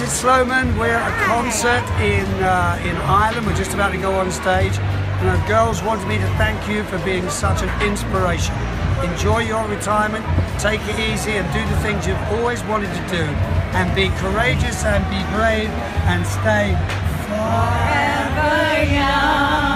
Allison Sloman. We're at a concert in Ireland. We're just about to go on stage. And our girls wanted me to thank you for being such an inspiration. Enjoy your retirement, take it easy and do the things you've always wanted to do. And be courageous and be brave and stay forever young.